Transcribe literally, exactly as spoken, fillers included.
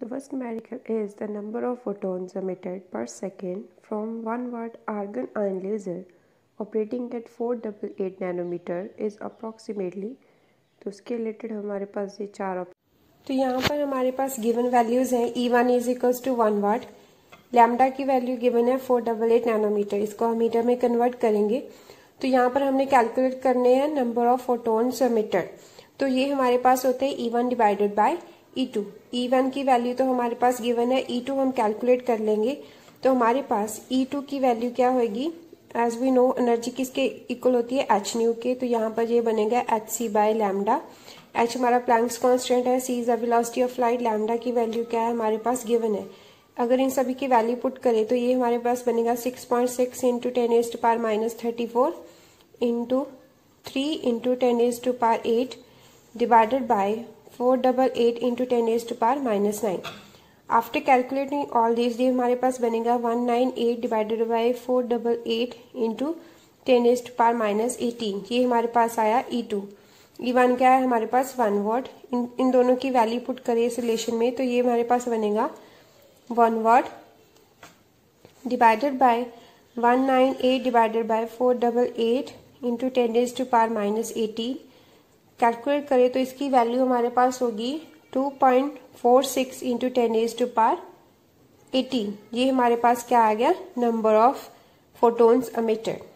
The first numerical is the number of photons emitted per second from one watt argon ion laser operating at four eight eight nanometer is approximately। तो उसके related हमारे पास ये चार तो यहाँ पर हमारे पास गिवन वैल्यूज हैं E one is equals to one watt, lambda की वैल्यू गिवन है फोर डबल एट नैनोमीटर, इसको हम मीटर में कन्वर्ट करेंगे। तो यहाँ पर हमने कैलकुलेट करने हैं नंबर ऑफ फोटोन्स एमिटेड। तो ये हमारे पास होते हैं E one divided by E two. E one की वैल्यू तो हमारे पास गिवन है, ई टू हम कैलकुलेट कर लेंगे। तो हमारे पास ई टू की वैल्यू क्या होगी, एज वी नो एनर्जी किसके इक्वल होती है, एच न्यू के। तो यहाँ पर ये बनेगा H C by lambda. H हमारा प्लैंक्स कांस्टेंट है, C is the velocity of light, lambda की वैल्यू क्या है हमारे पास गिवन है। अगर इन सभी की वैल्यू पुट करें तो ये हमारे पास बनेगा six point six into ten raise to power minus thirty four into three into ten raise to power eight divided by four double eight into ten raise to power minus nine. After calculating all this ये हमारे पास बनेगा one nine eight divided by four double eight into ten raise to power minus eighteen. ये हमारे पास आया ई two. E one क्या है हमारे पास वन वाट। इन इन दोनों की वैल्यू पुट करें इस रिलेशन में तो ये हमारे पास बनेगा one watt divided by one nine eight divided by four double eight into ten raise to power minus eighteen. Calculate करें तो इसकी वैल्यू हमारे पास होगी two point four six into ten raise to power eighteen. ये हमारे पास क्या आ गया, नंबर ऑफ फोटोन्स एमिटेड।